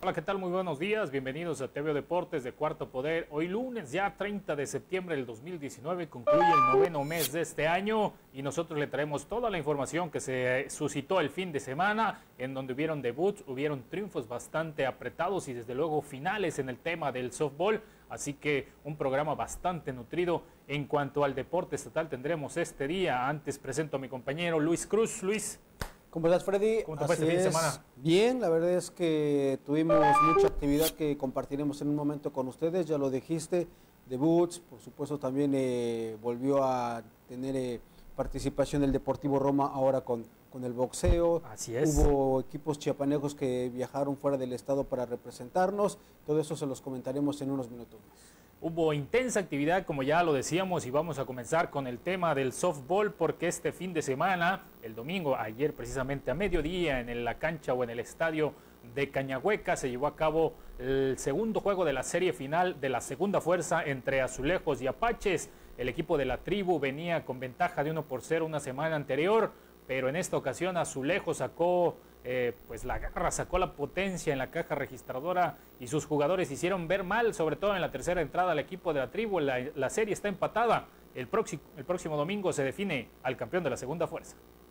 Hola, ¿qué tal? Muy buenos días. Bienvenidos a TV Deportes de Cuarto Poder. Hoy lunes, ya 30 de septiembre del 2019, concluye el noveno mes de este año y nosotros le traemos toda la información que se suscitó el fin de semana, en donde hubieron debuts, hubieron triunfos bastante apretados y desde luego finales en el tema del softball. Así que un programa bastante nutrido en cuanto al deporte estatal tendremos este día. Antes presento a mi compañero Luis Cruz. Luis. ¿Cómo estás, Freddy? ¿Cómo te fue este fin de semana? Bien, la verdad es que tuvimos mucha actividad que compartiremos en un momento con ustedes, ya lo dijiste, debuts, por supuesto también volvió a tener participación el Deportivo Roma ahora con el boxeo. Así es. Hubo equipos chiapanecos que viajaron fuera del estado para representarnos, todo eso se los comentaremos en unos minutos más. Hubo intensa actividad, como ya lo decíamos, y vamos a comenzar con el tema del softball, porque este fin de semana, el domingo, ayer precisamente a mediodía, en la cancha o en el estadio de Cañahueca, se llevó a cabo el segundo juego de la serie final de la segunda fuerza entre Azulejos y Apaches. El equipo de la tribu venía con ventaja de 1-0 una semana anterior, pero en esta ocasión Azulejos sacó pues la garra, sacó la potencia en la caja registradora y sus jugadores hicieron ver mal, sobre todo en la tercera entrada al equipo de la tribu. La serie está empatada. El próximo domingo se define al campeón de la segunda fuerza.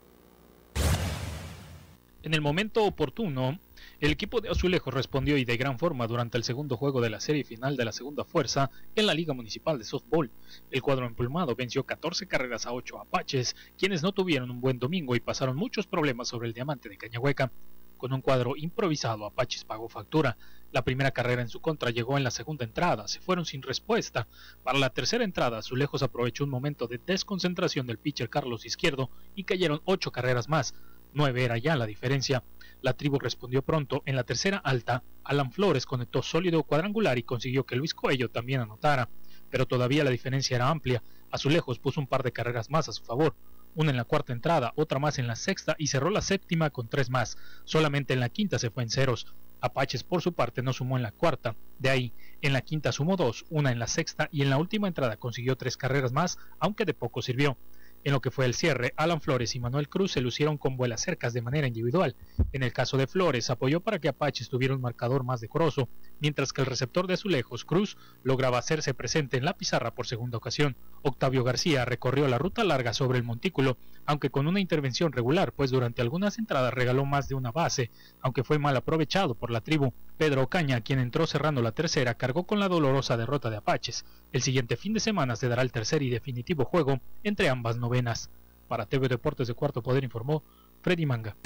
En el momento oportuno, el equipo de Azulejos respondió y de gran forma durante el segundo juego de la serie final de la segunda fuerza en la Liga Municipal de Softball. El cuadro emplumado venció 14 carreras a 8 Apaches, quienes no tuvieron un buen domingo y pasaron muchos problemas sobre el diamante de Cañahueca. Con un cuadro improvisado, Apaches pagó factura. La primera carrera en su contra llegó en la segunda entrada, se fueron sin respuesta. Para la tercera entrada, Azulejos aprovechó un momento de desconcentración del pitcher Carlos Izquierdo y cayeron 8 carreras más. 9 era ya la diferencia. La tribu respondió pronto. En la tercera alta, Alan Flores conectó sólido cuadrangular y consiguió que Luis Coello también anotara. Pero todavía la diferencia era amplia. Azulejos puso un par de carreras más a su favor. Una en la cuarta entrada, otra más en la sexta y cerró la séptima con 3 más. Solamente en la quinta se fue en ceros. Apaches por su parte no sumó en la cuarta. De ahí, en la quinta sumó 2, una en la sexta y en la última entrada consiguió 3 carreras más, aunque de poco sirvió. En lo que fue el cierre, Alan Flores y Manuel Cruz se lucieron con vuelas cercas de manera individual. En el caso de Flores, apoyó para que Apaches tuviera un marcador más decoroso, mientras que el receptor de Azulejos, Cruz, lograba hacerse presente en la pizarra por segunda ocasión. Octavio García recorrió la ruta larga sobre el montículo, aunque con una intervención regular, pues durante algunas entradas regaló más de una base, aunque fue mal aprovechado por la tribu. Pedro Ocaña, quien entró cerrando la tercera, cargó con la dolorosa derrota de Apaches. El siguiente fin de semana se dará el tercer y definitivo juego entre ambas novenas. Para TV Deportes de Cuarto Poder informó Freddy Manga.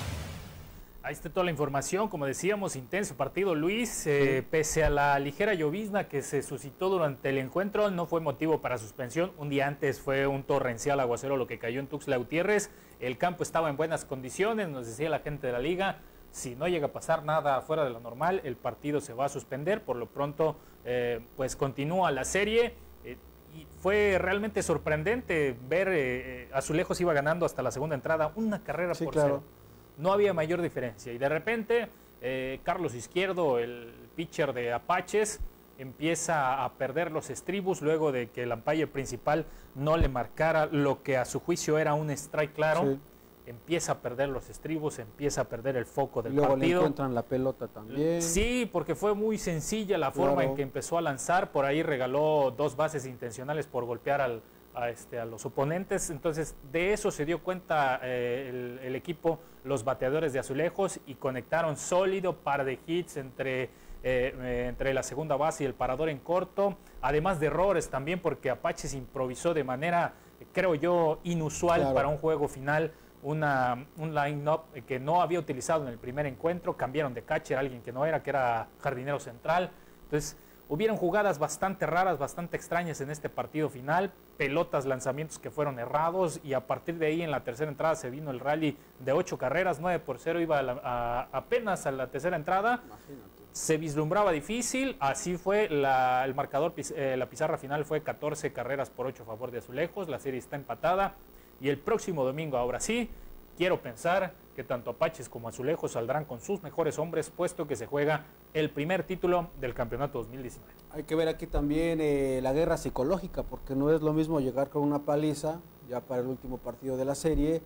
Ahí está toda la información, como decíamos, intenso partido, Luis. Pese a la ligera llovizna que se suscitó durante el encuentro, no fue motivo para suspensión. Un día antes fue un torrencial aguacero lo que cayó en Tuxtla Gutiérrez. El campo estaba en buenas condiciones, nos decía la gente de la liga. Si no llega a pasar nada fuera de lo normal, el partido se va a suspender. Por lo pronto, pues continúa la serie. Y fue realmente sorprendente ver Azulejos iba ganando hasta la segunda entrada, una carrera por cero. No había mayor diferencia. Y de repente, Carlos Izquierdo, el pitcher de Apaches, empieza a perder los estribos luego de que el umpire principal no le marcara lo que a su juicio era un strike claro. Sí. Empieza a perder los estribos, empieza a perder el foco del partido. Luego le encuentran la pelota también. Sí, porque fue muy sencilla la forma en que empezó a lanzar. Por ahí regaló 2 bases intencionales por golpear a los oponentes. Entonces, de eso se dio cuenta el equipo, los bateadores de Azulejos, y conectaron sólido, par de hits entre la segunda base y el parador en corto. Además de errores también, porque Apaches improvisó de manera, creo yo, inusual para un juego final. Un line-up que no había utilizado en el primer encuentro. Cambiaron de catcher a alguien que no era, que era jardinero central. Entonces, hubieron jugadas bastante raras, bastante extrañas en este partido final. Pelotas, lanzamientos que fueron errados. Y a partir de ahí, en la tercera entrada, se vino el rally de 8 carreras. 9-0 iba apenas a la tercera entrada. Imagínate. Se vislumbraba difícil. Así fue el marcador. La pizarra final fue 14 carreras por 8 a favor de Azulejos. La serie está empatada. Y el próximo domingo, ahora sí, quiero pensar que tanto Apaches como Azulejos saldrán con sus mejores hombres, puesto que se juega el primer título del campeonato 2019. Hay que ver aquí también la guerra psicológica, porque no es lo mismo llegar con una paliza ya para el último partido de la serie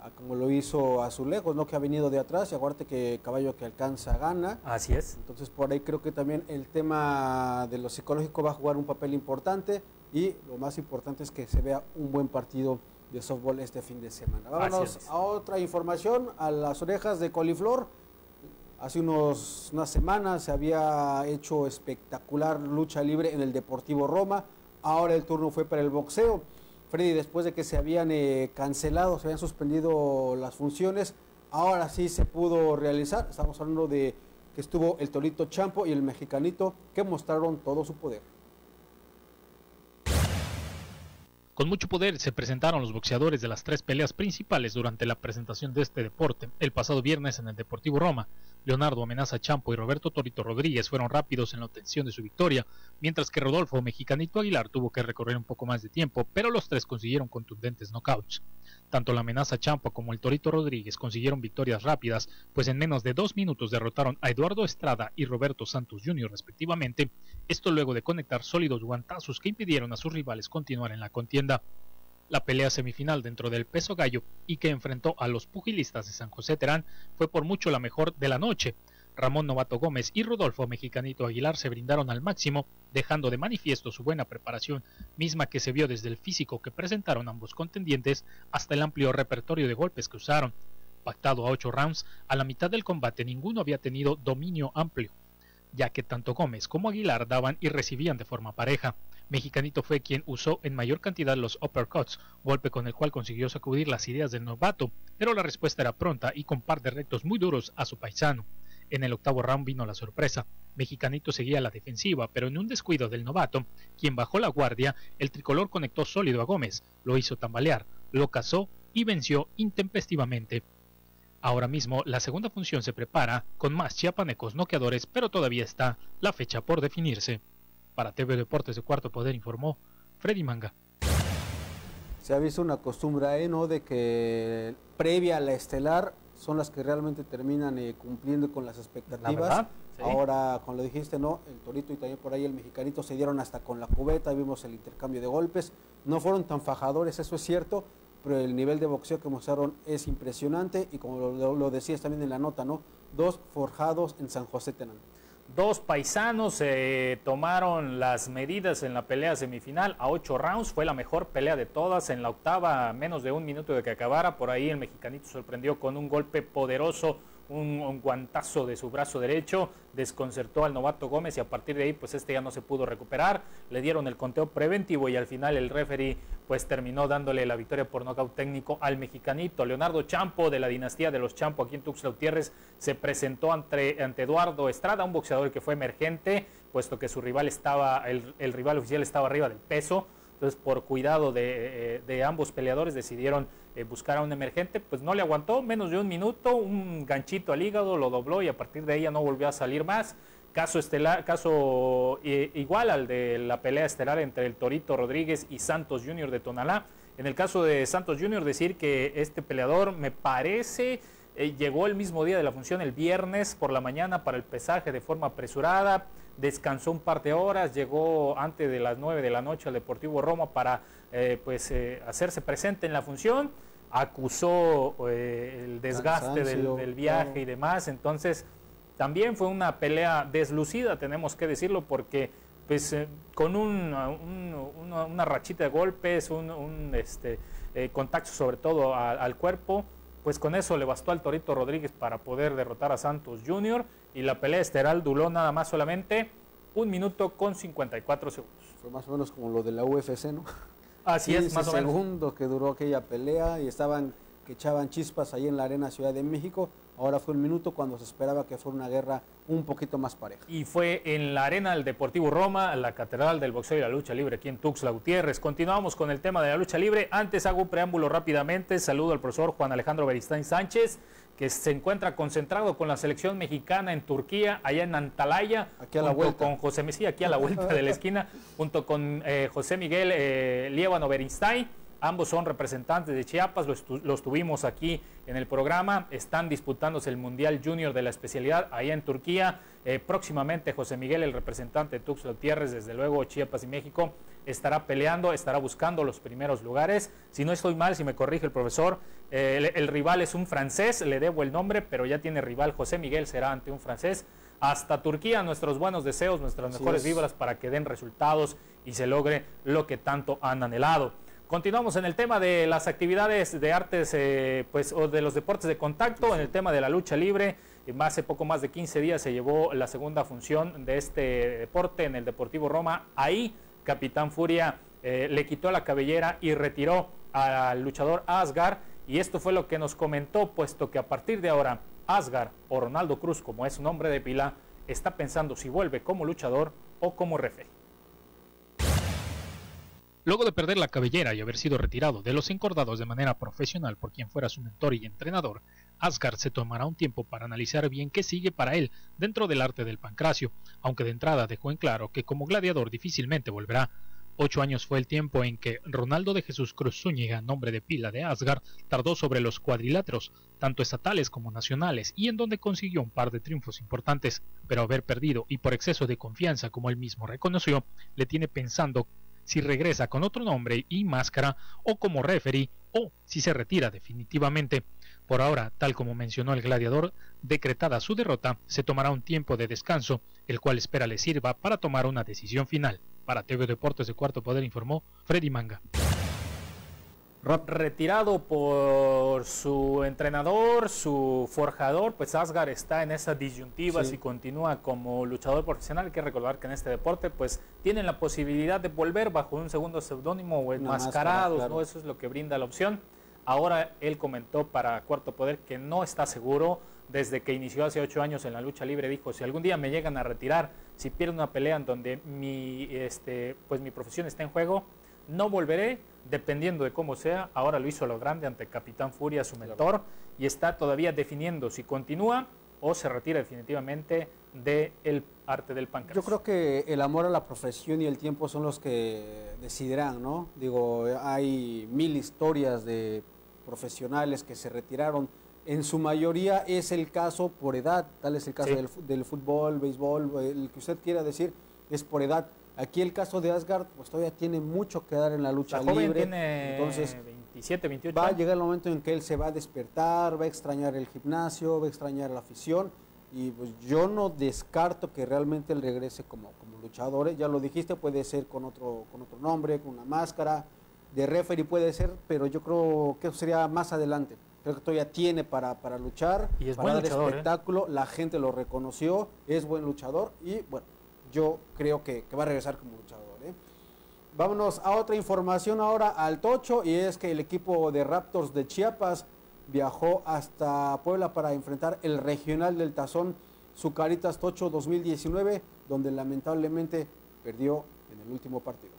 como lo hizo Azulejos, ¿no? Que ha venido de atrás, y acuérdate que caballo que alcanza gana. Así es. Entonces por ahí creo que también el tema de lo psicológico va a jugar un papel importante, y lo más importante es que se vea un buen partido de softball este fin de semana. Vámonos a otra información, a las orejas de coliflor. Hace unas semanas se había hecho espectacular lucha libre en el Deportivo Roma, ahora el turno fue para el boxeo. Freddy, después de que se habían cancelado, se habían suspendido las funciones, ahora sí se pudo realizar. Estamos hablando de que estuvo el Torito Champo y el Mexicanito, que mostraron todo su poder. Con mucho poder se presentaron los boxeadores de las 3 peleas principales durante la presentación de este deporte el pasado viernes en el Deportivo Roma. Leonardo Amenaza Champo y Roberto Torito Rodríguez fueron rápidos en la obtención de su victoria, mientras que Rodolfo Mexicanito Aguilar tuvo que recorrer un poco más de tiempo, pero los 3 consiguieron contundentes knockouts. Tanto la Amenaza Champo como el Torito Rodríguez consiguieron victorias rápidas, pues en menos de 2 minutos derrotaron a Eduardo Estrada y Roberto Santos Jr. respectivamente, esto luego de conectar sólidos guantazos que impidieron a sus rivales continuar en la contienda. La pelea semifinal dentro del peso gallo y que enfrentó a los pugilistas de San José Terán fue por mucho la mejor de la noche. Ramón Novato Gómez y Rodolfo Mexicanito Aguilar se brindaron al máximo, dejando de manifiesto su buena preparación, misma que se vio desde el físico que presentaron ambos contendientes hasta el amplio repertorio de golpes que usaron. Pactado a 8 rounds, a la mitad del combate ninguno había tenido dominio amplio, ya que tanto Gómez como Aguilar daban y recibían de forma pareja. Mexicanito fue quien usó en mayor cantidad los uppercuts, golpe con el cual consiguió sacudir las ideas del novato, pero la respuesta era pronta y con par de rectos muy duros a su paisano. En el octavo round vino la sorpresa. Mexicanito seguía a la defensiva, pero en un descuido del novato, quien bajó la guardia, el tricolor conectó sólido a Gómez, lo hizo tambalear, lo cazó y venció intempestivamente. Ahora mismo la segunda función se prepara con más chiapanecos noqueadores, pero todavía está la fecha por definirse. Para TV Deportes de Cuarto Poder informó Freddy Manga. Se ha visto una costumbre, ¿no?, de que previa a la estelar son las que realmente terminan cumpliendo con las expectativas. Sí. Ahora, como lo dijiste, ¿no?, el Torito y también por ahí el Mexicanito se dieron hasta con la cubeta, vimos el intercambio de golpes, no fueron tan fajadores, eso es cierto, pero el nivel de boxeo que mostraron es impresionante, y como lo decías también en la nota, ¿no?, 2 forjados en San José Tenán. 2 paisanos tomaron las medidas en la pelea semifinal a 8 rounds, fue la mejor pelea de todas. En la octava, menos de 1 minuto de que acabara, por ahí el Mexicanito sorprendió con un golpe poderoso, un guantazo de su brazo derecho, desconcertó al novato Gómez y a partir de ahí pues ya no se pudo recuperar, le dieron el conteo preventivo y al final el referee pues terminó dándole la victoria por nocaut técnico al Mexicanito. Leonardo Champo, de la dinastía de los Champo aquí en Tuxtla Gutiérrez, se presentó ante Eduardo Estrada, un boxeador que fue emergente, puesto que su rival el rival oficial estaba arriba del peso. Entonces, por cuidado de ambos peleadores, decidieron buscar a un emergente. Pues no le aguantó, menos de 1 minuto, un ganchito al hígado, lo dobló y a partir de ahí ya no volvió a salir más. Caso igual al de la pelea estelar entre el Torito Rodríguez y Santos Jr. de Tonalá. En el caso de Santos Jr., decir que este peleador, me parece, llegó el mismo día de la función, el viernes por la mañana, para el pesaje de forma apresurada. Descansó un par de horas, llegó antes de las 9 de la noche al Deportivo Roma para hacerse presente en la función. Acusó el desgaste del viaje y demás. Entonces, también fue una pelea deslucida, tenemos que decirlo, porque pues con una rachita de golpes, contacto sobre todo al cuerpo, pues con eso le bastó al Torito Rodríguez para poder derrotar a Santos Jr. y la pelea estelar duró nada más solamente 1 minuto con 54 segundos. Fue más o menos como lo de la UFC, ¿no? Así es, más o menos. Segundos que duró aquella pelea y que echaban chispas ahí en la Arena Ciudad de México. Ahora fue 1 minuto cuando se esperaba que fuera una guerra un poquito más pareja. Y fue en la Arena del Deportivo Roma, la catedral del boxeo y la lucha libre aquí en Tuxtla Gutiérrez. Continuamos con el tema de la lucha libre. Antes hago un preámbulo rápidamente. Saludo al profesor Juan Alejandro Beristain Sánchez, que se encuentra concentrado con la selección mexicana en Turquía, allá en Antalya, aquí a la vuelta. Con aquí a la vuelta de la esquina, junto con José Miguel Líbano Beristain. Ambos son representantes de Chiapas, los tuvimos aquí en el programa, están disputándose el Mundial Junior de la especialidad allá en Turquía. Próximamente José Miguel, el representante de Tuxtla Gutiérrez, desde luego Chiapas y México, estará peleando, estará buscando los primeros lugares. Si no estoy mal, si me corrige el profesor, el rival es un francés, le debo el nombre, pero ya tiene rival. José Miguel será ante un francés. Hasta Turquía, nuestros buenos deseos, nuestras mejores vibras para que den resultados y se logre lo que tanto han anhelado. Continuamos en el tema de las actividades de artes, o de los deportes de contacto, en el tema de la lucha libre. Hace poco más de 15 días se llevó la segunda función de este deporte en el Deportivo Roma. Ahí, Capitán Furia le quitó la cabellera y retiró al luchador Asgar. Y esto fue lo que nos comentó, puesto que a partir de ahora, Asgar, o Ronaldo Cruz, como es su nombre de pila, está pensando si vuelve como luchador o como referee. Luego de perder la cabellera y haber sido retirado de los encordados de manera profesional por quien fuera su mentor y entrenador, Asgar se tomará un tiempo para analizar bien qué sigue para él dentro del arte del pancracio, aunque de entrada dejó en claro que como gladiador difícilmente volverá. 8 años fue el tiempo en que Ronaldo de Jesús Cruz Zúñiga, nombre de pila de Asgar, tardó sobre los cuadriláteros, tanto estatales como nacionales, y en donde consiguió un par de triunfos importantes, pero haber perdido y por exceso de confianza, como él mismo reconoció, le tiene pensando si regresa con otro nombre y máscara o como referee o si se retira definitivamente. Por ahora, tal como mencionó el gladiador, decretada su derrota, se tomará un tiempo de descanso, el cual espera le sirva para tomar una decisión final. Para TV Deportes de Cuarto Poder informó Freddy Manga. Retirado por su entrenador, su forjador, pues Asgar está en esa disyuntiva si continúa como luchador profesional. Hay que recordar que en este deporte pues tienen la posibilidad de volver bajo un segundo seudónimo o enmascarados, claro, ¿no? Eso es lo que brinda la opción. Ahora él comentó para Cuarto Poder que no está seguro. Desde que inició hace 8 años en la lucha libre dijo, si algún día me llegan a retirar, si pierdo una pelea en donde mi profesión está en juego, no volveré, dependiendo de cómo sea. Ahora lo hizo a lo grande ante Capitán Furia, su mentor, y está todavía definiendo si continúa o se retira definitivamente del arte del pancracio. Yo creo que el amor a la profesión y el tiempo son los que decidirán, ¿no? Digo, hay 1000 historias de profesionales que se retiraron. En su mayoría es el caso por edad, tal es el caso del fútbol, béisbol, el que usted quiera decir, es por edad. Aquí el caso de Asgar, pues todavía tiene mucho que dar en la lucha libre. Tiene entonces 27, 28 va años. A llegar el momento en que él se va a despertar, va a extrañar el gimnasio, va a extrañar la afición. Y pues yo no descarto que realmente él regrese como luchador. Ya lo dijiste, puede ser con otro nombre, con una máscara. De referee puede ser, pero yo creo que eso sería más adelante. Creo que todavía tiene para luchar, y es para buen dar luchador, espectáculo. La gente lo reconoció, es buen luchador y bueno, yo creo que va a regresar como luchador. Vámonos a otra información ahora al Tocho, y es que el equipo de Raptors de Chiapas viajó hasta Puebla para enfrentar el regional del Tazón Zucaritas Tocho 2019, donde lamentablemente perdió en el último partido.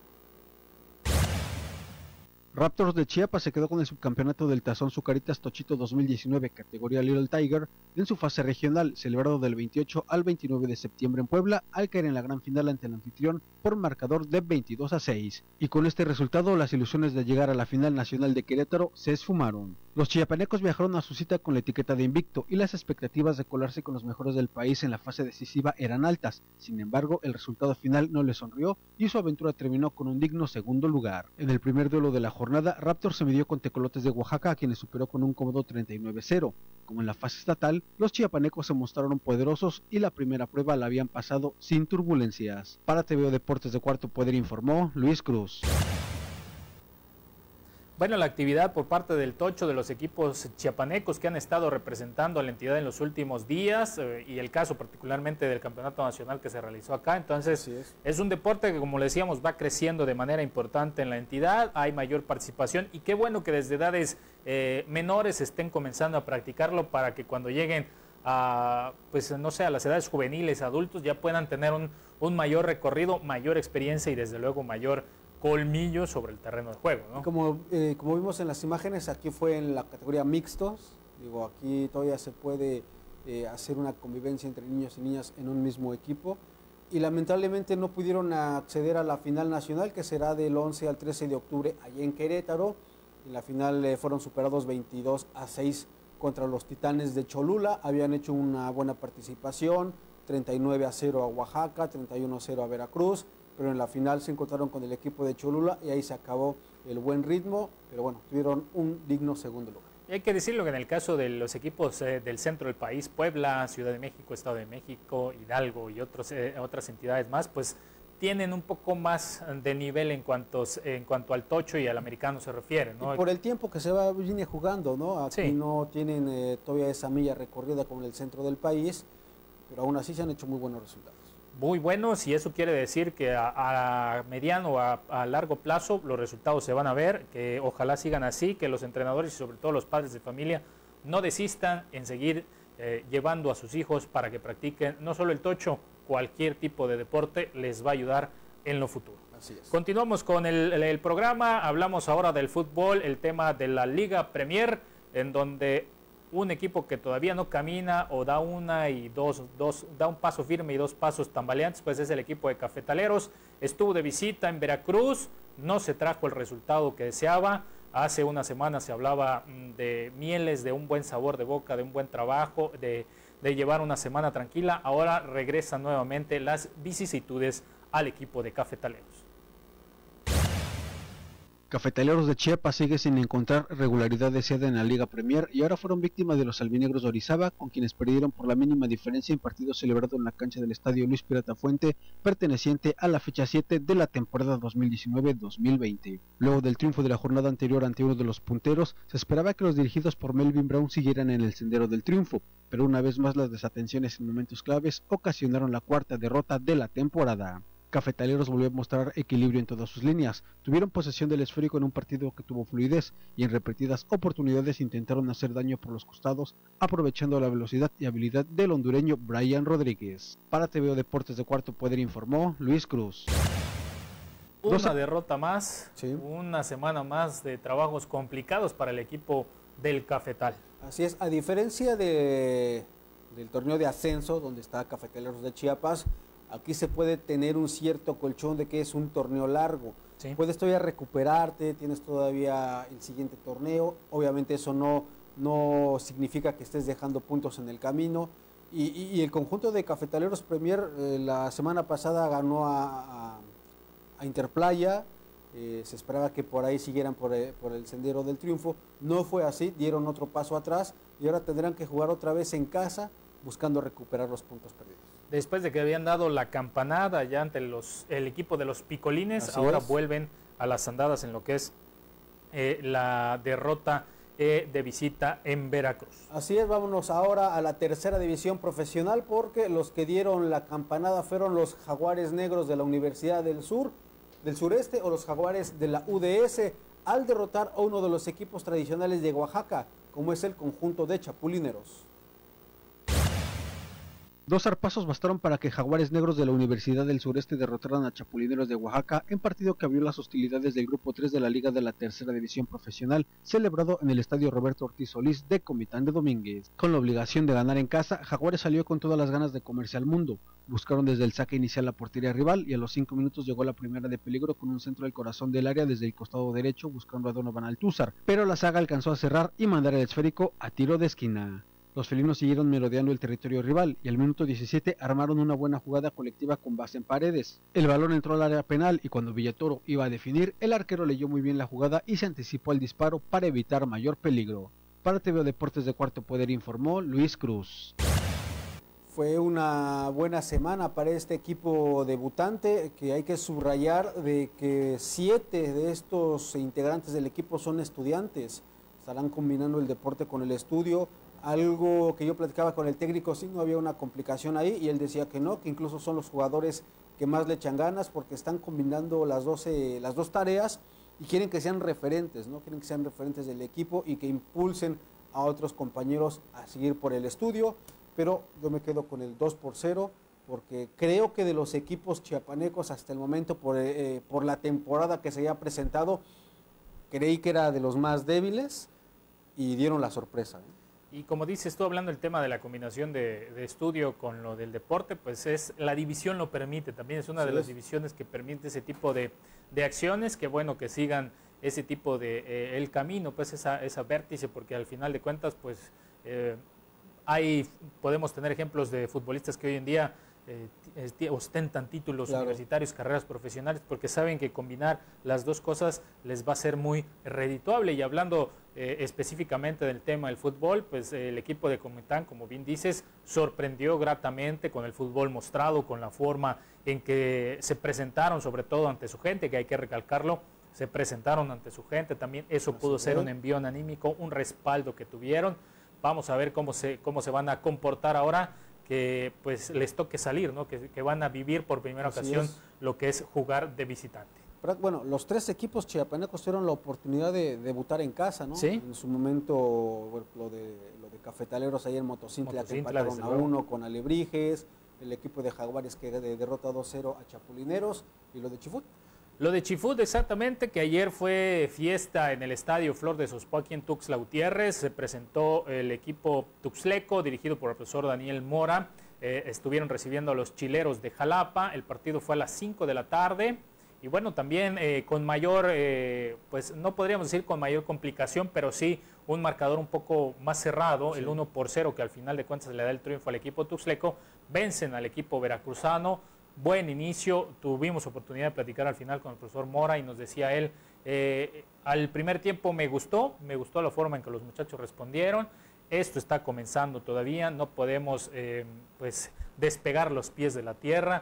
Raptors de Chiapas se quedó con el subcampeonato del Tazón Zucaritas Tochito 2019, categoría Little Tiger, en su fase regional, celebrado del 28 al 29 de septiembre en Puebla, al caer en la gran final ante el anfitrión por marcador de 22-6. Y con este resultado, las ilusiones de llegar a la final nacional de Querétaro se esfumaron. Los chiapanecos viajaron a su cita con la etiqueta de invicto y las expectativas de colarse con los mejores del país en la fase decisiva eran altas. Sin embargo, el resultado final no les sonrió y su aventura terminó con un digno segundo lugar. En el primer duelo de la jornada, Raptors se midió con Tecolotes de Oaxaca, a quienes superó con un cómodo 39-0. Como en la fase estatal, los chiapanecos se mostraron poderosos y la primera prueba la habían pasado sin turbulencias. Para TVO Deportes de Cuarto Poder informó Luis Cruz. Bueno, la actividad por parte del Tocho de los equipos chiapanecos que han estado representando a la entidad en los últimos días y el caso particularmente del campeonato nacional que se realizó acá. Entonces, es un deporte que, como le decíamos, va creciendo de manera importante en la entidad, hay mayor participación y qué bueno que desde edades menores estén comenzando a practicarlo para que cuando lleguen a, pues no sé, a las edades juveniles, adultos, ya puedan tener un mayor recorrido, mayor experiencia y desde luego mayor colmillo sobre el terreno de juego, ¿no? Como vimos en las imágenes, aquí fue en la categoría mixtos. Digo, aquí todavía se puede hacer una convivencia entre niños y niñas en un mismo equipo. Y lamentablemente no pudieron acceder a la final nacional, que será del 11 al 13 de octubre allá en Querétaro. En la final fueron superados 22-6 contra los Titanes de Cholula. Habían hecho una buena participación, 39-0 a Oaxaca, 31-0 a Veracruz, pero en la final se encontraron con el equipo de Cholula y ahí se acabó el buen ritmo, pero bueno, tuvieron un digno segundo lugar. Y hay que decirlo que en el caso de los equipos del centro del país, Puebla, Ciudad de México, Estado de México, Hidalgo y otras entidades más, pues tienen un poco más de nivel en cuanto al tocho y al americano se refiere, ¿no? Y por el tiempo que viene jugando, ¿no? Aquí sí. No tienen todavía esa milla recorrida como en el centro del país, pero aún así se han hecho muy buenos resultados. Muy buenos, y eso quiere decir que a mediano o a largo plazo los resultados se van a ver, que ojalá sigan así, que los entrenadores y sobre todo los padres de familia no desistan en seguir llevando a sus hijos para que practiquen no solo el tocho, cualquier tipo de deporte les va a ayudar en lo futuro. Así es. Continuamos con el programa, hablamos ahora del fútbol, el tema de la Liga Premier, en donde un equipo que todavía no camina o da da un paso firme y dos pasos tambaleantes, pues es el equipo de Cafetaleros. Estuvo de visita en Veracruz, no se trajo el resultado que deseaba. Hace una semana se hablaba de mieles, de un buen sabor de boca, de un buen trabajo, de llevar una semana tranquila. Ahora regresan nuevamente las vicisitudes al equipo de Cafetaleros. Cafetaleros de Chiapas sigue sin encontrar regularidad deseada en la Liga Premier y ahora fueron víctimas de los albinegros de Orizaba, con quienes perdieron por la mínima diferencia en partido celebrado en la cancha del Estadio Luis Pirata Fuente, perteneciente a la fecha 7 de la temporada 2019-2020. Luego del triunfo de la jornada anterior ante uno de los punteros, se esperaba que los dirigidos por Melvin Brown siguieran en el sendero del triunfo, pero una vez más las desatenciones en momentos claves ocasionaron la cuarta derrota de la temporada. Cafetaleros volvió a mostrar equilibrio en todas sus líneas, tuvieron posesión del esférico en un partido que tuvo fluidez y en repetidas oportunidades intentaron hacer daño por los costados, aprovechando la velocidad y habilidad del hondureño Brian Rodríguez. Para TVO Deportes de Cuarto Poder informó Luis Cruz. Una derrota más, sí. Una semana más de trabajos complicados para el equipo del Cafetal. Así es, a diferencia del torneo de ascenso donde está Cafetaleros de Chiapas, aquí se puede tener un cierto colchón de que es un torneo largo. Sí. Puedes todavía recuperarte, tienes todavía el siguiente torneo. Obviamente eso no significa que estés dejando puntos en el camino. Y el conjunto de Cafetaleros Premier la semana pasada ganó a Interplaya. Se esperaba que por ahí siguieran por el sendero del triunfo. No fue así, dieron otro paso atrás y ahora tendrán que jugar otra vez en casa buscando recuperar los puntos perdidos. Después de que habían dado la campanada ya ante el equipo de los Picolines, así ahora vuelven a las andadas en lo que es la derrota de visita en Veracruz. Así es, vámonos ahora a la tercera división profesional porque los que dieron la campanada fueron los Jaguares Negros de la Universidad del Sureste o los Jaguares de la UDS al derrotar a uno de los equipos tradicionales de Oaxaca, como es el conjunto de Chapulineros. Dos zarpazos bastaron para que Jaguares Negros de la Universidad del Sureste derrotaran a Chapulineros de Oaxaca en partido que abrió las hostilidades del Grupo 3 de la Liga de la Tercera División Profesional, celebrado en el Estadio Roberto Ortiz Solís de Comitán de Domínguez. Con la obligación de ganar en casa, Jaguares salió con todas las ganas de comerse al mundo. Buscaron desde el saque inicial la portería rival y a los 5 minutos llegó la primera de peligro con un centro del corazón del área desde el costado derecho buscando a Donovan Altúzar, pero la saga alcanzó a cerrar y mandar el esférico a tiro de esquina. Los felinos siguieron merodeando el territorio rival y al minuto 17 armaron una buena jugada colectiva con base en Paredes. El balón entró al área penal y cuando Villatoro iba a definir, el arquero leyó muy bien la jugada y se anticipó al disparo para evitar mayor peligro. Para TVO Deportes de Cuarto Poder informó Luis Cruz. Fue una buena semana para este equipo debutante, que hay que subrayar de que 7 de estos integrantes del equipo son estudiantes. Estarán combinando el deporte con el estudio. Algo que yo platicaba con el técnico, sí, no había una complicación ahí, y él decía que no, que incluso son los jugadores que más le echan ganas porque están combinando las dos tareas y quieren que sean referentes, ¿no? Quieren que sean referentes del equipo y que impulsen a otros compañeros a seguir por el estudio, pero yo me quedo con el 2-0 porque creo que de los equipos chiapanecos hasta el momento por la temporada que se había presentado, creí que era de los más débiles y dieron la sorpresa, ¿eh? Y como dices tú, hablando del tema de la combinación de estudio con lo del deporte, pues la división lo permite, también es una de las divisiones que permite ese tipo de acciones, que bueno que sigan ese tipo de el camino, pues esa vértice, porque al final de cuentas, pues podemos tener ejemplos de futbolistas que hoy en día ostentan títulos universitarios, carreras profesionales, porque saben que combinar las dos cosas les va a ser muy redituable. Y hablando específicamente del tema del fútbol, pues el equipo de Comitán, como bien dices, sorprendió gratamente con el fútbol mostrado, con la forma en que se presentaron, sobre todo ante su gente, que hay que recalcarlo, se presentaron ante su gente, también eso pudo ser un envión anímico, un respaldo que tuvieron. Vamos a ver cómo se van a comportar ahora que pues les toque salir, ¿no? Que van a vivir por primera ocasión lo que es jugar de visitante. Bueno, los 3 equipos chiapanecos tuvieron la oportunidad de debutar en casa, ¿no? ¿Sí? En su momento, bueno, lo de Cafetaleros ahí en Motocintla que empataron a 1 con Alebrijes, el equipo de Jaguares que derrota 2-0 a Chapulineros, y lo de Chifut. Lo de Chifut, exactamente, que ayer fue fiesta en el estadio Flor de Sospo aquí en Tuxtla Gutiérrez. Se presentó el equipo tuxleco dirigido por el profesor Daniel Mora. Estuvieron recibiendo a los chileros de Jalapa. El partido fue a las 5 de la tarde. Y bueno, también con mayor, pues no podríamos decir con mayor complicación, pero sí un marcador un poco más cerrado, el 1-0, que al final de cuentas le da el triunfo al equipo tuxleco. Vencen al equipo veracruzano. Buen inicio, tuvimos oportunidad de platicar al final con el profesor Mora y nos decía él, al primer tiempo me gustó la forma en que los muchachos respondieron, esto está comenzando todavía, no podemos pues despegar los pies de la tierra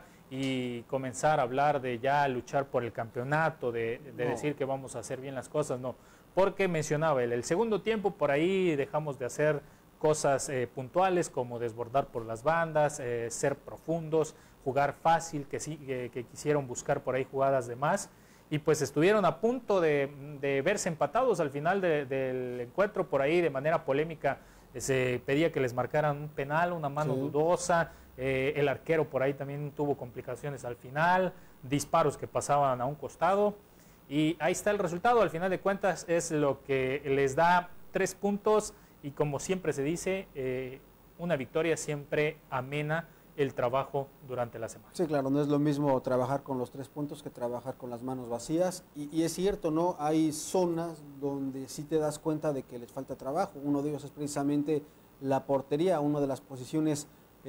y comenzar a hablar de ya luchar por el campeonato, de decir que vamos a hacer bien las cosas, no, porque mencionaba él, el segundo tiempo por ahí dejamos de hacer cosas puntuales como desbordar por las bandas, ser profundos, jugar fácil, que quisieron buscar por ahí jugadas de más, y pues estuvieron a punto de verse empatados al final del encuentro. Por ahí de manera polémica se pedía que les marcaran un penal, una mano dudosa, el arquero por ahí también tuvo complicaciones al final, disparos que pasaban a un costado, y ahí está el resultado. Al final de cuentas es lo que les da 3 puntos, y como siempre se dice, una victoria siempre amena el trabajo durante la semana. Sí, claro, no es lo mismo trabajar con los 3 puntos que trabajar con las manos vacías, y es cierto, ¿no? Hay zonas donde sí te das cuenta de que les falta trabajo. Uno de ellos es precisamente la portería, una de las posiciones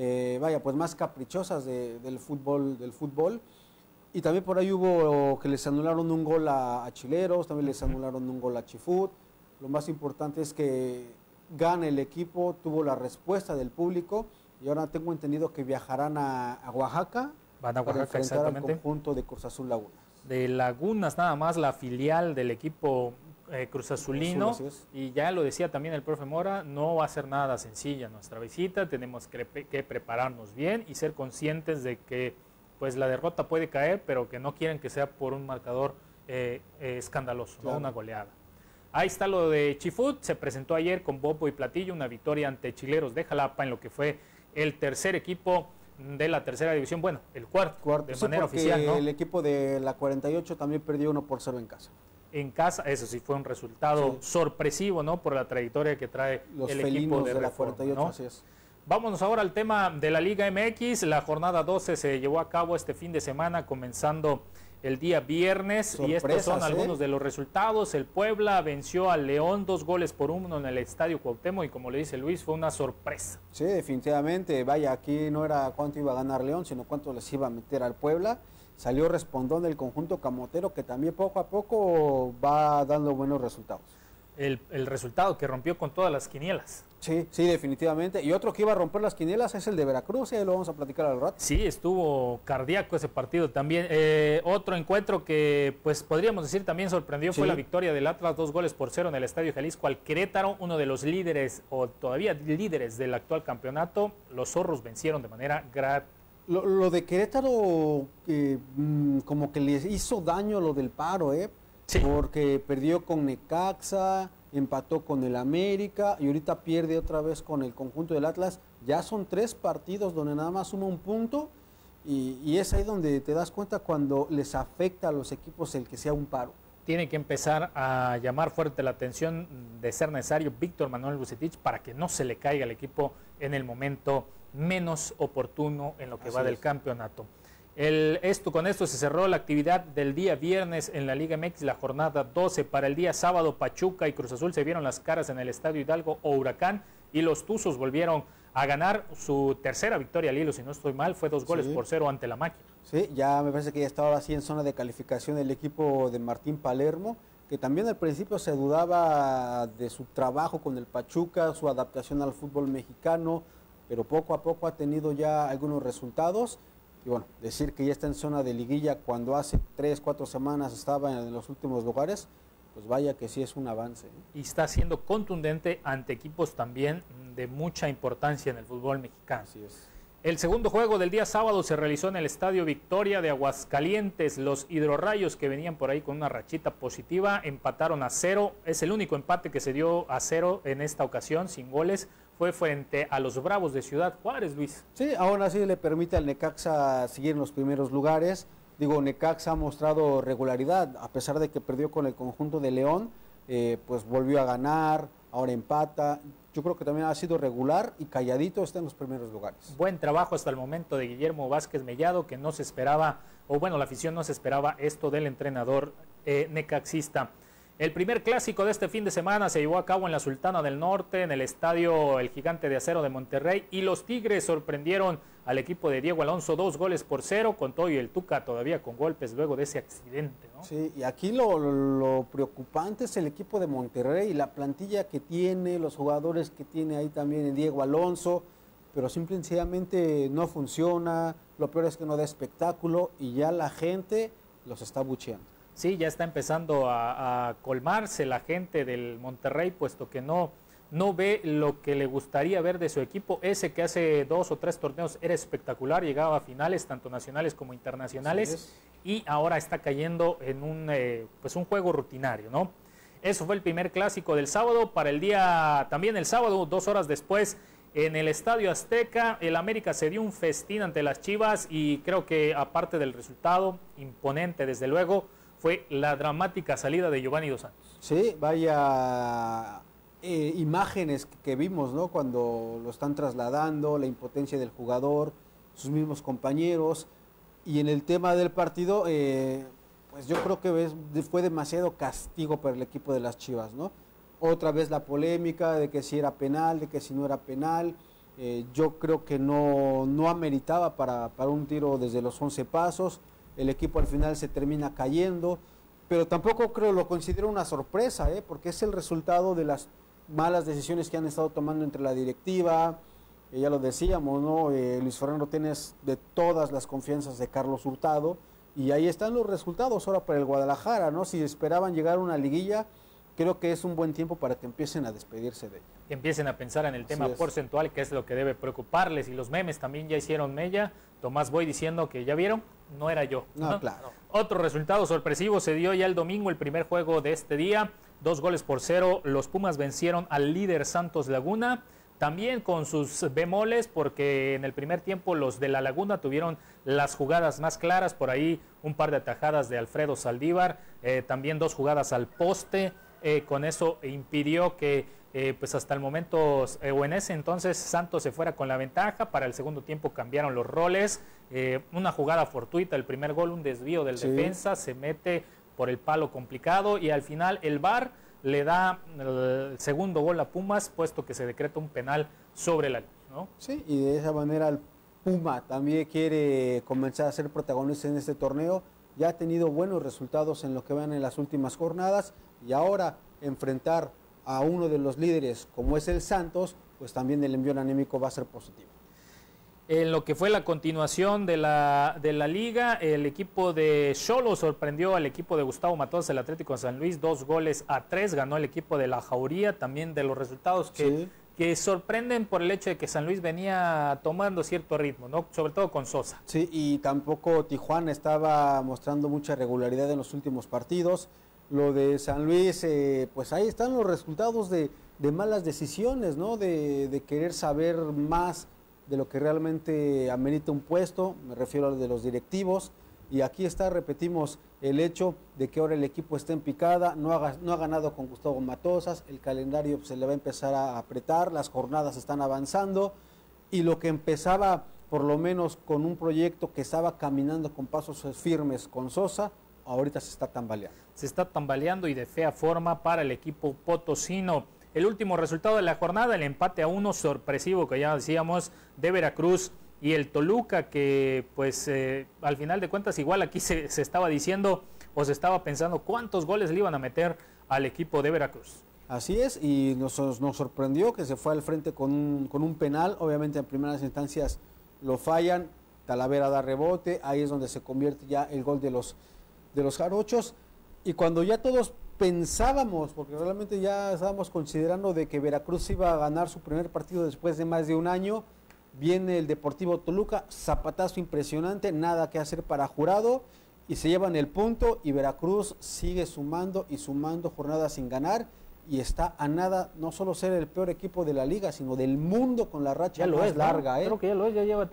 pues más caprichosas del fútbol, y también por ahí hubo que les anularon un gol a Chileros, también les anularon un gol a Chifut. Lo más importante es que gane el equipo, tuvo la respuesta del público, y ahora tengo entendido que viajarán a Oaxaca. Van a Oaxaca, para enfrentar al conjunto de Cruz Azul Lagunas. De Lagunas, nada más, la filial del equipo Cruz Azulino. Y ya lo decía también el profe Mora, no va a ser nada sencilla nuestra visita, tenemos que prepararnos bien y ser conscientes de que pues la derrota puede caer, pero que no quieren que sea por un marcador escandaloso, claro, ¿no? Una goleada. Ahí está lo de Chifut, se presentó ayer con bombo y platillo, una victoria ante Chileros de Jalapa en lo que fue el tercer equipo de la tercera división, bueno, el cuarto de manera oficial, ¿no? El equipo de la 48 también perdió 1-0 en casa. En casa, eso sí fue un resultado sorpresivo, ¿no? Por la trayectoria que trae los el equipo de la 48, ¿no? Así es. Vámonos ahora al tema de la Liga MX. La jornada 12 se llevó a cabo este fin de semana, comenzando el día viernes. Sorpresas, y estos son algunos de los resultados. El Puebla venció al León 2-1 en el Estadio Cuauhtémoc, y como le dice Luis, fue una sorpresa. Sí, definitivamente. Vaya, aquí no era cuánto iba a ganar León, sino cuánto les iba a meter al Puebla. Salió respondón del conjunto camotero, que también poco a poco va dando buenos resultados. El resultado que rompió con todas las quinielas. Sí, sí, definitivamente. Y otro que iba a romper las quinielas es el de Veracruz, lo vamos a platicar al rato. Sí, estuvo cardíaco ese partido también. Otro encuentro que, pues podríamos decir, también sorprendió fue la victoria del Atlas, 2-0 en el Estadio Jalisco al Querétaro, uno de los líderes, o todavía líderes del actual campeonato. Los zorros vencieron de manera Lo de Querétaro, como que les hizo daño lo del paro, Sí. Porque perdió con Necaxa, empató con el América y ahorita pierde otra vez con el conjunto del Atlas. Ya son 3 partidos donde nada más suma un punto, y es ahí donde te das cuenta cuando les afecta a los equipos el que sea un paro. Tiene que empezar a llamar fuerte la atención, de ser necesario, Víctor Manuel Vucetich, para que no se le caiga al equipo en el momento menos oportuno en lo que va del campeonato. Con esto se cerró la actividad del día viernes en la Liga MX, la jornada 12. Para el día sábado, Pachuca y Cruz Azul se vieron las caras en el Estadio Hidalgo o Huracán, y los Tuzos volvieron a ganar su tercera victoria al hilo, si no estoy mal, fue 2-0 ante la Máquina. Sí, ya me parece que ya está ahora sí en zona de calificación el equipo de Martín Palermo, que también al principio se dudaba de su trabajo con el Pachuca, su adaptación al fútbol mexicano, pero poco a poco ha tenido ya algunos resultados. Y bueno, decir que ya está en zona de liguilla cuando hace 3, 4 semanas estaba en los últimos lugares, pues vaya que sí es un avance. Y está siendo contundente ante equipos también de mucha importancia en el fútbol mexicano. Así es. El segundo juego del día sábado se realizó en el Estadio Victoria de Aguascalientes. Los Hidrorrayos, que venían por ahí con una rachita positiva, empataron a 0. Es el único empate que se dio a 0 en esta ocasión, sin goles. Fue frente a los Bravos de Ciudad Juárez, Luis. Sí, aún así le permite al Necaxa seguir en los primeros lugares. Digo, Necaxa ha mostrado regularidad, a pesar de que perdió con el conjunto de León, pues volvió a ganar, ahora empata. Yo creo que también ha sido regular y calladito está en los primeros lugares. Buen trabajo hasta el momento de Guillermo Vázquez Mellado, que no se esperaba, o bueno, la afición no se esperaba esto del entrenador necaxista. El primer clásico de este fin de semana se llevó a cabo en la Sultana del Norte, en el estadio El Gigante de Acero de Monterrey, y los Tigres sorprendieron al equipo de Diego Alonso 2-0, con todo y el Tuca todavía con golpes luego de ese accidente, ¿no? Sí, y aquí lo preocupante es el equipo de Monterrey, la plantilla que tiene, los jugadores que tiene ahí también en Diego Alonso, pero simple y sencillamente no funciona, lo peor es que no da espectáculo y ya la gente los está bucheando. Sí, ya está empezando a colmarse la gente del Monterrey, puesto que no ve lo que le gustaría ver de su equipo. Ese que hace 2 o 3 torneos era espectacular, llegaba a finales tanto nacionales como internacionales, y ahora está cayendo en un juego rutinario, ¿no? Eso fue el primer clásico del sábado. Para el día, también el sábado, 2 horas después, en el Estadio Azteca, el América se dio un festín ante las Chivas, y creo que aparte del resultado imponente, desde luego, fue la dramática salida de Giovanni Dos Santos. Sí, vaya imágenes que vimos, ¿no? Cuando lo están trasladando, la impotencia del jugador, sus mismos compañeros. Y en el tema del partido, pues yo creo que fue demasiado castigo para el equipo de las Chivas, ¿no? Otra vez la polémica de que si era penal, de que si no era penal. Yo creo que no ameritaba para un tiro desde los 11 pasos. El equipo al final se termina cayendo, pero tampoco lo considero una sorpresa, porque es el resultado de las malas decisiones que han estado tomando entre la directiva. Ya lo decíamos, ¿no? Luis Fernando tienes de todas las confianzas de Carlos Hurtado, y ahí están los resultados ahora para el Guadalajara, ¿no? Si esperaban llegar a una liguilla, creo que es un buen tiempo para que empiecen a despedirse de ella. Que empiecen a pensar en el tema porcentual, que es lo que debe preocuparles, y los memes también ya hicieron mella. Tomás Boy diciendo que ya vieron, no era yo. No, claro. Otro resultado sorpresivo se dio ya el domingo, el primer juego de este día, 2-0. Los Pumas vencieron al líder Santos Laguna, también con sus bemoles, porque en el primer tiempo los de la Laguna tuvieron las jugadas más claras, por ahí un par de atajadas de Alfredo Saldívar, también 2 jugadas al poste. Con eso impidió que pues hasta el momento, o en ese entonces, Santos se fuera con la ventaja. Para el segundo tiempo cambiaron los roles, una jugada fortuita, el primer gol, un desvío del defensa, se mete por el palo complicado, y al final el VAR le da el segundo gol a Pumas, puesto que se decreta un penal sobre la línea, ¿no? Sí, y de esa manera el Puma también quiere comenzar a ser protagonista en este torneo. Ya ha tenido buenos resultados en lo que van en las últimas jornadas, y ahora enfrentar a uno de los líderes como es el Santos, pues también el envío anímico va a ser positivo. En lo que fue la continuación de la liga, el equipo de Xolos sorprendió al equipo de Gustavo Matosas, el Atlético de San Luis, 2-3, ganó el equipo de La Jauría, también de los resultados que sorprenden por el hecho de que San Luis venía tomando cierto ritmo, ¿no? Sobre todo con Sosa. Sí, y tampoco Tijuana estaba mostrando mucha regularidad en los últimos partidos. Lo de San Luis, pues ahí están los resultados de malas decisiones, ¿no? De querer saber más de lo que realmente amerita un puesto, me refiero a lo de los directivos. Y aquí está, repetimos, el hecho de que ahora el equipo está en picada, no ha ganado con Gustavo Matosas, el calendario se le va a empezar a apretar, las jornadas están avanzando, y lo que empezaba por lo menos con un proyecto que estaba caminando con pasos firmes con Sosa, ahorita se está tambaleando. Se está tambaleando y de fea forma para el equipo potosino. El último resultado de la jornada, el empate a 1 sorpresivo que ya decíamos de Veracruz y el Toluca, que pues al final de cuentas igual aquí se estaba diciendo o se estaba pensando cuántos goles le iban a meter al equipo de Veracruz. Así es, y nos sorprendió que se fue al frente con un penal. Obviamente en primeras instancias lo fallan, Talavera da rebote, ahí es donde se convierte ya el gol de los jarochos. Y cuando ya todos pensábamos, porque realmente ya estábamos considerando de que Veracruz iba a ganar su primer partido después de más de un año, viene el Deportivo Toluca, zapatazo impresionante, nada que hacer para Jurado, y se llevan el punto, y Veracruz sigue sumando y sumando jornadas sin ganar, y está a nada, no solo ser el peor equipo de la liga, sino del mundo con la racha más larga. Creo que ya lo es, ya lleva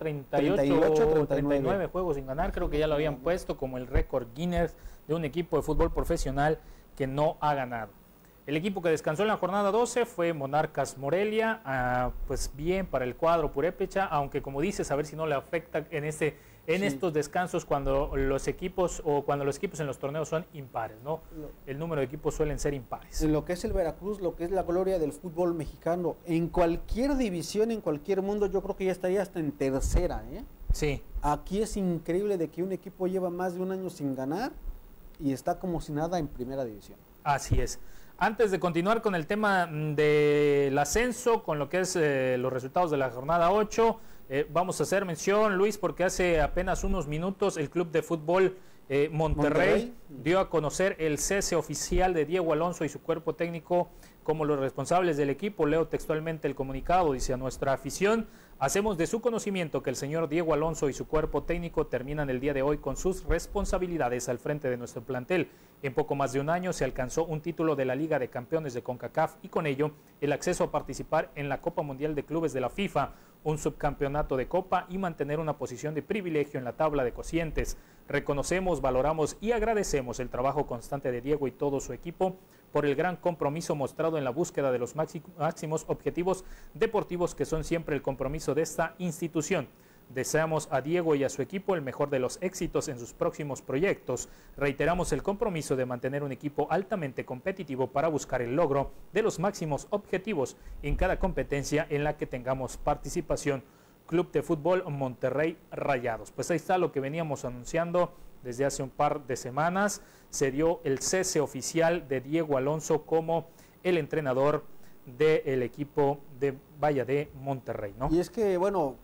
39 juegos sin ganar, creo que ya lo habían puesto como el récord Guinness de un equipo de fútbol profesional que no ha ganado. El equipo que descansó en la jornada 12 fue Monarcas Morelia, pues bien para el cuadro purépecha, aunque como dices, a ver si no le afecta en estos descansos cuando los equipos en los torneos son impares, ¿no? El número de equipos suelen ser impares. En lo que es el Veracruz, lo que es la gloria del fútbol mexicano, en cualquier división, en cualquier mundo, yo creo que ya estaría hasta en tercera, ¿eh? Sí. Aquí es increíble de que un equipo lleva más de un año sin ganar y está como si nada en primera división. Así es. Antes de continuar con el tema del ascenso, con lo que es los resultados de la jornada 8, vamos a hacer mención, Luis, porque hace apenas unos minutos el Club de Fútbol Monterrey dio a conocer el cese oficial de Diego Alonso y su cuerpo técnico como los responsables del equipo. Leo textualmente el comunicado, dice: a nuestra afición hacemos de su conocimiento que el señor Diego Alonso y su cuerpo técnico terminan el día de hoy con sus responsabilidades al frente de nuestro plantel. En poco más de un año se alcanzó un título de la Liga de Campeones de CONCACAF y con ello el acceso a participar en la Copa Mundial de Clubes de la FIFA, un subcampeonato de Copa y mantener una posición de privilegio en la tabla de cocientes. Reconocemos, valoramos y agradecemos el trabajo constante de Diego y todo su equipo por el gran compromiso mostrado en la búsqueda de los máximos objetivos deportivos que son siempre el compromiso de esta institución. Deseamos a Diego y a su equipo el mejor de los éxitos en sus próximos proyectos. Reiteramos el compromiso de mantener un equipo altamente competitivo para buscar el logro de los máximos objetivos en cada competencia en la que tengamos participación. Club de Fútbol Monterrey Rayados. Pues ahí está lo que veníamos anunciando desde hace un par de semanas. Se dio el cese oficial de Diego Alonso como el entrenador del equipo de Monterrey, ¿no? Y es que, bueno,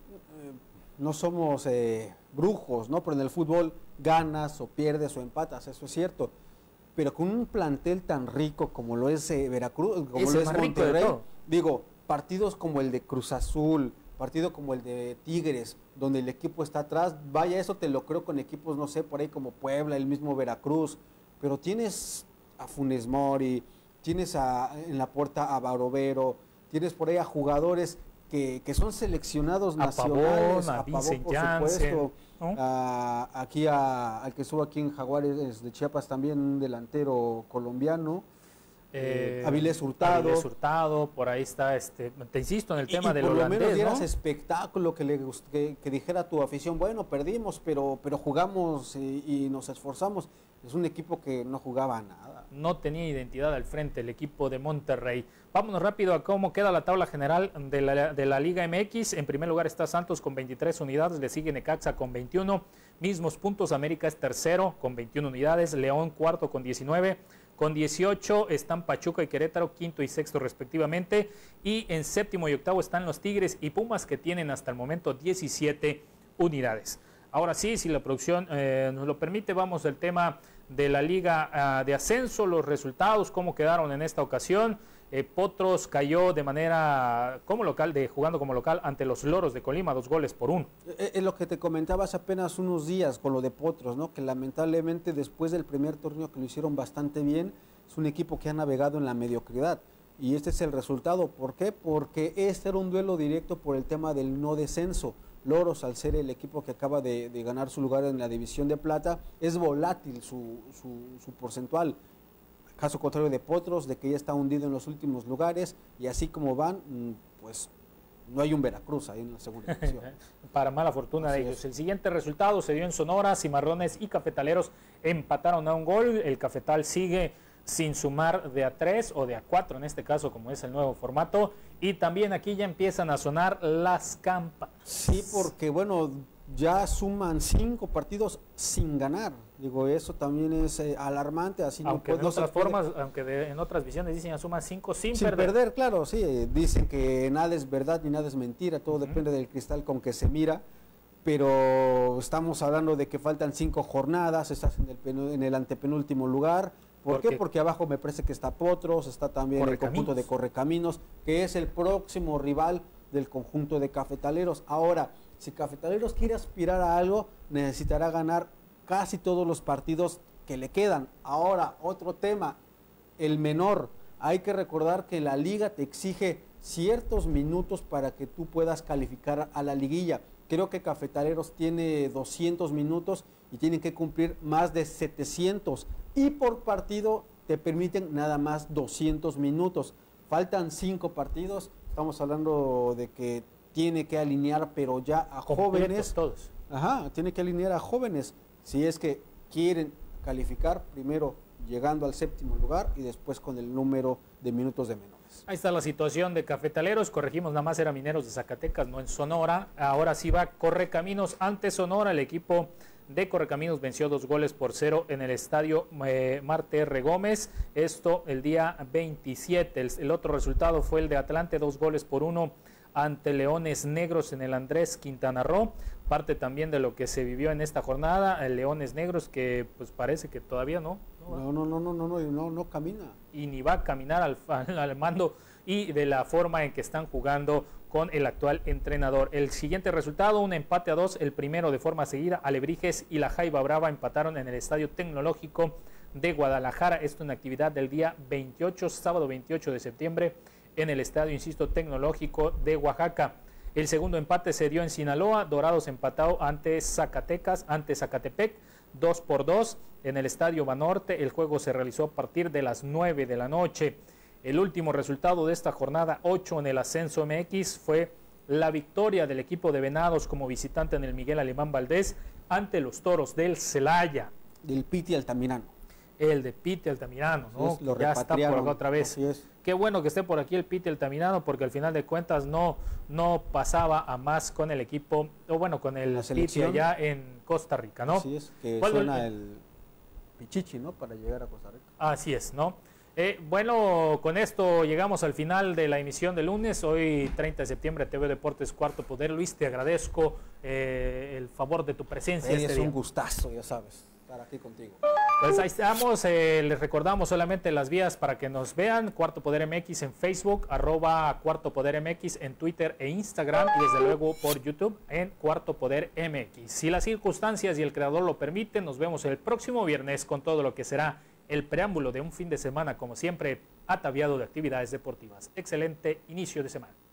no somos brujos, ¿no? Pero en el fútbol ganas o pierdes o empatas, eso es cierto. Pero con un plantel tan rico como lo es Veracruz, como lo es Monterrey, digo, partidos como el de Cruz Azul, partido como el de Tigres, donde el equipo está atrás, vaya, eso te lo creo con equipos, no sé, por ahí como Puebla, el mismo Veracruz, pero tienes a Funes Mori, tienes en la puerta a Barovero, tienes por ahí a jugadores que son seleccionados nacionales, Pavón, a Pavón, por supuesto, ¿no? Al que estuvo aquí en Jaguares de Chiapas también, un delantero colombiano, Avilés Hurtado. Por ahí está, te insisto en el tema del holandés, por lo menos dieras ¿no? espectáculo, que dijera a tu afición, bueno, perdimos, pero jugamos y nos esforzamos. Es un equipo que no jugaba nada. No tenía identidad al frente el equipo de Monterrey. Vámonos rápido a cómo queda la tabla general de la Liga MX. En primer lugar está Santos con 23 unidades, le sigue Necaxa con 21, mismos puntos. América es tercero con 21 unidades, León cuarto con 19, con 18 están Pachuca y Querétaro, quinto y sexto respectivamente, y en séptimo y octavo están los Tigres y Pumas, que tienen hasta el momento 17 unidades. Ahora sí, si la producción nos lo permite, vamos al tema de la Liga de Ascenso, los resultados, cómo quedaron en esta ocasión. Potros cayó de manera jugando como local ante los Loros de Colima, 2-1. Es lo que te comentaba hace apenas unos días con lo de Potros, ¿no? Que lamentablemente después del primer torneo que lo hicieron bastante bien, es un equipo que ha navegado en la mediocridad. Y este es el resultado. ¿Por qué? Porque este era un duelo directo por el tema del no descenso. Loros, al ser el equipo que acaba de ganar su lugar en la división de plata, es volátil su porcentual. Caso contrario de Potros, de que ya está hundido en los últimos lugares, y así como van, pues no hay un Veracruz ahí en la segunda división. Para mala fortuna de ellos. El siguiente resultado se dio en Sonora, Cimarrones y Cafetaleros empataron a un gol. El Cafetal sigue sin sumar de a 3 o de a 4 en este caso, como es el nuevo formato. Y también aquí ya empiezan a sonar las campanas. Sí, porque bueno, ya suman 5 partidos sin ganar. Digo, eso también es alarmante. Así aunque no, en otras formas, aunque en otras visiones dicen ya suman 5 sin perder. Claro, sí. Dicen que nada es verdad ni nada es mentira. Todo depende del cristal con que se mira. Pero estamos hablando de que faltan 5 jornadas. Estás en el antepenúltimo lugar. ¿Por qué? Porque abajo me parece que está Potros, está también el conjunto de Correcaminos, que es el próximo rival del conjunto de Cafetaleros. Ahora, si Cafetaleros quiere aspirar a algo, necesitará ganar casi todos los partidos que le quedan. Ahora, otro tema, el menor. Hay que recordar que la liga te exige ciertos minutos para que tú puedas calificar a la liguilla. Creo que Cafetaleros tiene 200 minutos y tienen que cumplir más de 700. Y por partido te permiten nada más 200 minutos. Faltan 5 partidos. Estamos hablando de que tiene que alinear, pero ya a jóvenes. Todos. Ajá, tiene que alinear a jóvenes. Si es que quieren calificar, primero llegando al 7º lugar y después con el número de minutos de menores. Ahí está la situación de Cafetaleros. Corregimos, nada más era Mineros de Zacatecas, no en Sonora. Ahora sí va Correcaminos ante Sonora. El equipo de Correcaminos venció 2-0 en el estadio Marte R. Gómez. Esto el día 27. El otro resultado fue el de Atlante, 2-1 ante Leones Negros en el Andrés Quintana Roo. Parte también de lo que se vivió en esta jornada, el Leones Negros, que pues parece que todavía no camina. Y ni va a caminar al mando y de la forma en que están jugando con el actual entrenador. El siguiente resultado, un empate a 2, el primero de forma seguida. Alebrijes y la Jaiba Brava empataron en el Estadio Tecnológico de Guadalajara. Esto en actividad del día 28, sábado 28 de septiembre, en el Estadio, insisto, Tecnológico de Oaxaca. El segundo empate se dio en Sinaloa. Dorados empatado ante Zacatepec, 2-2 en el Estadio Banorte. El juego se realizó a partir de las 9 de la noche. El último resultado de esta jornada 8 en el Ascenso MX fue la victoria del equipo de Venados como visitante en el Miguel Alemán Valdés ante los Toros del Celaya. Del Piti Altamirano. El de Piti Altamirano, ¿no? Lo ya está por acá otra vez. Así es. Qué bueno que esté por aquí el Piti Altamirano, porque al final de cuentas no pasaba a más con el equipo, o bueno, con el Piti allá en Costa Rica, ¿no? Así es, que suena el Pichichi, ¿no? Para llegar a Costa Rica. Así es, ¿no? Bueno, con esto llegamos al final de la emisión de lunes. Hoy, 30 de septiembre, TV Deportes Cuarto Poder. Luis, te agradezco el favor de tu presencia. Es un gustazo, ya sabes, estar aquí contigo. Pues ahí estamos. Les recordamos solamente las vías para que nos vean. Cuarto Poder MX en Facebook, @Cuarto Poder MX en Twitter e Instagram, y desde luego por YouTube en Cuarto Poder MX. Si las circunstancias y el creador lo permiten, nos vemos el próximo viernes con todo lo que será el preámbulo de un fin de semana, como siempre, ataviado de actividades deportivas. Excelente inicio de semana.